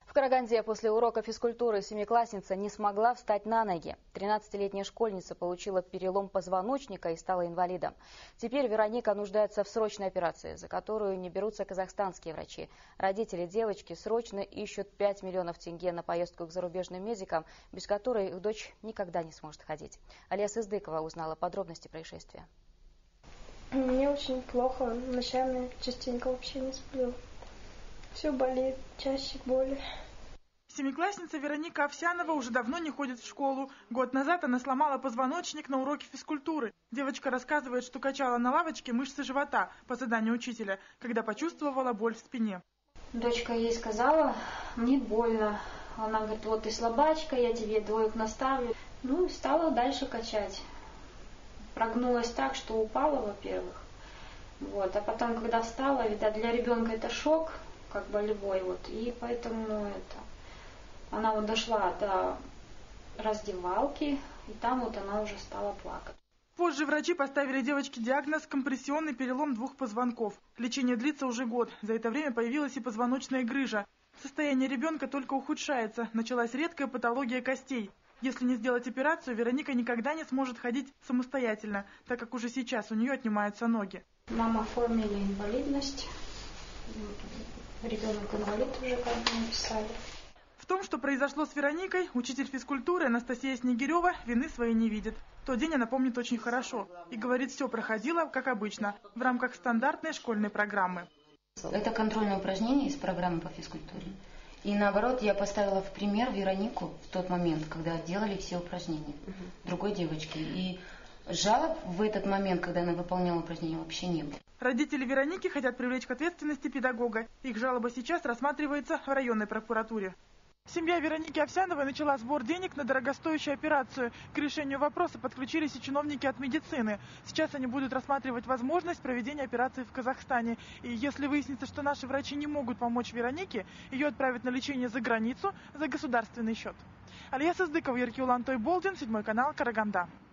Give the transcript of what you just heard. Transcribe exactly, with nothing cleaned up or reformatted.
В Караганде после урока физкультуры семиклассница не смогла встать на ноги. тринадцатилетняя школьница получила перелом позвоночника и стала инвалидом. Теперь Вероника нуждается в срочной операции, за которую не берутся казахстанские врачи. Родители девочки срочно ищут пять миллионов тенге на поездку к зарубежным медикам, без которой их дочь никогда не сможет ходить. Алия Сыздыкова узнала подробности происшествия. Мне очень плохо. Ночами частенько вообще не сплю. Все болит, чаще боли. Семиклассница Вероника Овсянова уже давно не ходит в школу. Год назад она сломала позвоночник на уроке физкультуры. Девочка рассказывает, что качала на лавочке мышцы живота по заданию учителя, когда почувствовала боль в спине. Дочка ей сказала: мне больно. Она говорит: вот ты слабачка, я тебе двоек наставлю. Ну и стала дальше качать. Прогнулась так, что упала, во-первых. Вот. А потом, когда встала, видать, для ребенка это шок, как болевой, вот, и поэтому это, она вот дошла до раздевалки, и там вот она уже стала плакать. Позже врачи поставили девочке диагноз компрессионный перелом двух позвонков. Лечение длится уже год. За это время появилась и позвоночная грыжа. Состояние ребенка только ухудшается. Началась редкая патология костей. Если не сделать операцию, Вероника никогда не сможет ходить самостоятельно, так как уже сейчас у нее отнимаются ноги. Нам оформили инвалидность. Ребенок инвалид уже, как бы написали. В том, что произошло с Вероникой, учитель физкультуры Анастасия Снегирева вины своей не видит. Тот день она помнит очень хорошо и говорит, все проходило как обычно, в рамках стандартной школьной программы. Это контрольное упражнение из программы по физкультуре. И наоборот, я поставила в пример Веронику в тот момент, когда делали все упражнения другой девочки. И жалоб в этот момент, когда она выполняла упражнения, вообще не было. Родители Вероники хотят привлечь к ответственности педагога. Их жалоба сейчас рассматривается в районной прокуратуре. Семья Вероники Овсяновой начала сбор денег на дорогостоящую операцию. К решению вопроса подключились и чиновники от медицины. Сейчас они будут рассматривать возможность проведения операции в Казахстане. И если выяснится, что наши врачи не могут помочь Веронике, ее отправят на лечение за границу за государственный счет. Алия Сыздыкова, Еркеулан Тойболдин, седьмой канал, Караганда.